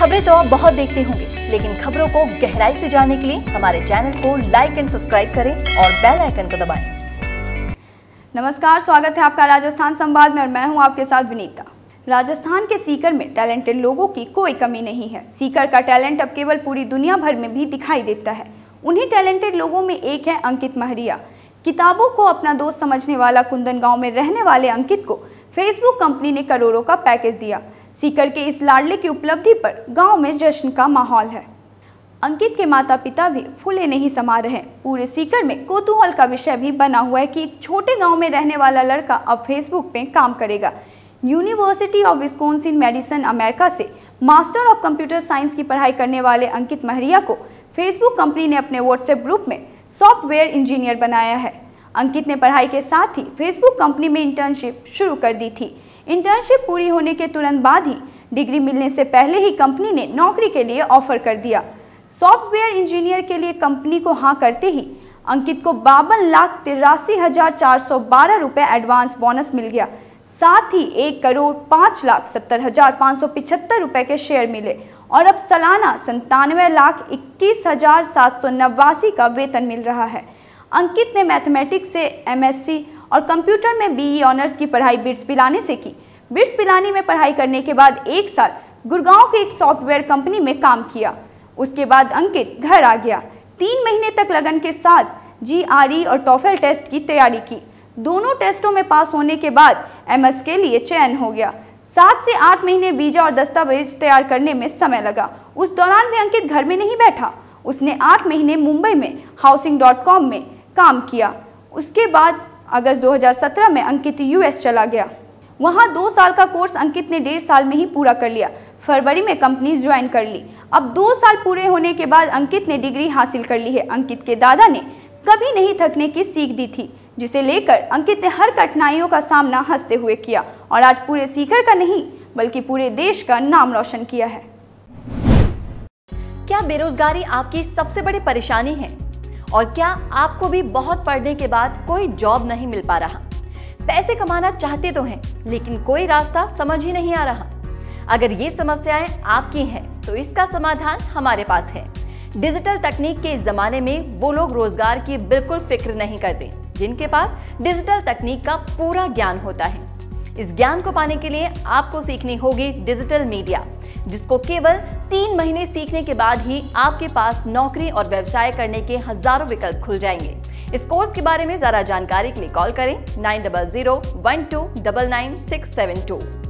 खबरें तो आप बहुत देखते होंगे, लेकिन खबरों को गहराई से जानने के लिए हमारे चैनल को लाइक एंड सब्सक्राइब करें और बेल आइकन को दबाएं। नमस्कार, स्वागत है आपका राजस्थान संवाद में और मैं हूं आपके साथ विनीता। राजस्थान के सीकर में टैलेंटेड लोगों की कोई कमी नहीं है। सीकर का टैलेंट अब केवल पूरी दुनिया भर में भी दिखाई देता है। उन्हीं टैलेंटेड लोगों में एक है अंकित महरिया। किताबों को अपना दोस्त समझने वाला कुंदन गांव में रहने वाले अंकित को फेसबुक कंपनी ने करोड़ों का पैकेज दिया। सीकर के इस लाडले की उपलब्धि पर गांव में जश्न का माहौल है। अंकित के माता पिता भी फूले नहीं समा रहे। पूरे सीकर में कौतूहल का विषय भी बना हुआ है कि एक छोटे गांव में रहने वाला लड़का अब फेसबुक पे काम करेगा। यूनिवर्सिटी ऑफ विस्कॉन्सिन-मैडिसन अमेरिका से मास्टर ऑफ कंप्यूटर साइंस की पढ़ाई करने वाले अंकित महरिया को फेसबुक कंपनी ने अपने व्हाट्सएप ग्रुप में सॉफ्टवेयर इंजीनियर बनाया है। अंकित ने पढ़ाई के साथ ही फेसबुक कंपनी में इंटर्नशिप शुरू कर दी थी। इंटर्नशिप पूरी होने के तुरंत बाद ही डिग्री मिलने से पहले ही कंपनी ने नौकरी के लिए ऑफर कर दिया। सॉफ्टवेयर इंजीनियर के लिए कंपनी को हाँ करते ही अंकित को 52,83,412 रुपये एडवांस बोनस मिल गया। साथ ही 1,05,70,575 रुपये के शेयर मिले और अब सालाना 97,21,789 का वेतन मिल रहा है। अंकित ने मैथमेटिक्स से MSc और कंप्यूटर में BE ऑनर्स की पढ़ाई बिट्स पिलानी से की। बिट्स पिलानी में पढ़ाई करने के बाद 1 साल गुड़गांव की एक सॉफ्टवेयर कंपनी में काम किया। उसके बाद अंकित घर आ गया। 3 महीने तक लगन के साथ GRE और TOEFL टेस्ट की तैयारी की। दोनों टेस्टों में पास होने के बाद MS के लिए चयन हो गया। 7 से 8 महीने वीजा और दस्तावेज तैयार करने में समय लगा। उस दौरान भी अंकित घर में नहीं बैठा। उसने 8 महीने मुंबई में housing.com में काम किया। उसके बाद अगस्त 2017 में अंकित US चला गया। वहां 2 साल का कोर्स अंकित ने 1.5 साल में ही पूरा कर लिया। फरवरी में कंपनी ज्वाइन कर ली। अब 2 साल पूरे होने के बाद अंकित ने डिग्री हासिल कर ली है। अंकित के दादा ने कभी नहीं थकने की सीख दी थी, जिसे लेकर अंकित ने हर कठिनाइयों का सामना हंसते हुए किया और आज पूरे सीकर का नहीं बल्कि पूरे देश का नाम रोशन किया है। क्या बेरोजगारी आपकी सबसे बड़ी परेशानी है? और क्या आपको भी बहुत पढ़ने के बाद कोई जॉब नहीं मिल पा रहा? पैसे कमाना चाहते तो हैं, लेकिन कोई रास्ता समझ ही नहीं आ रहा। अगर ये समस्याएं आपकी हैं, तो इसका समाधान हमारे पास है। डिजिटल तकनीक के इस जमाने में वो लोग रोजगार की बिल्कुल फिक्र नहीं करते जिनके पास डिजिटल तकनीक का पूरा ज्ञान होता है। इस ज्ञान को पाने के लिए आपको सीखनी होगी डिजिटल मीडिया, जिसको केवल 3 महीने सीखने के बाद ही आपके पास नौकरी और व्यवसाय करने के हजारों विकल्प खुल जाएंगे। इस कोर्स के बारे में ज्यादा जानकारी के लिए कॉल करें 9001299672।